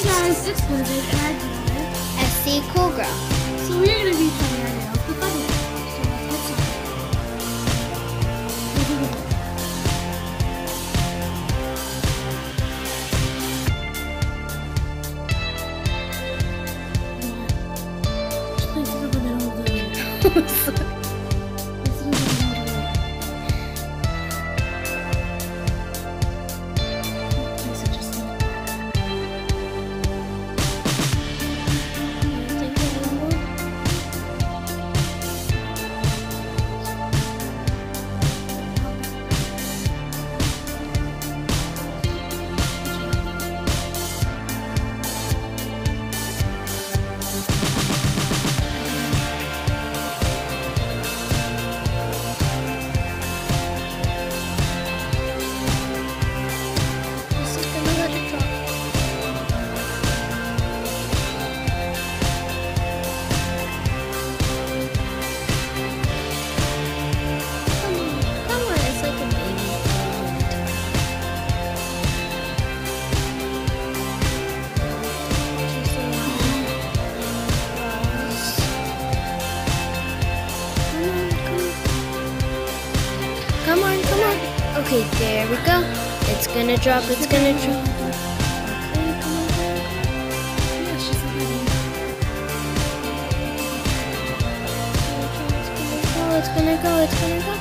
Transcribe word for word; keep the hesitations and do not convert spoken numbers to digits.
guys, it's Blizzard, and I do it. S C Cool Girl. So we're gonna be trying out the funny. So let's get Just place it in the middle of the. Place it in the middle of the. Place it just like that. Take it a little. This is gonna let it drop. Come on, come on, it's like a baby. Come on, come on. Okay, there we go. It's gonna drop, it's gonna drop. Oh, it's gonna go, it's gonna go.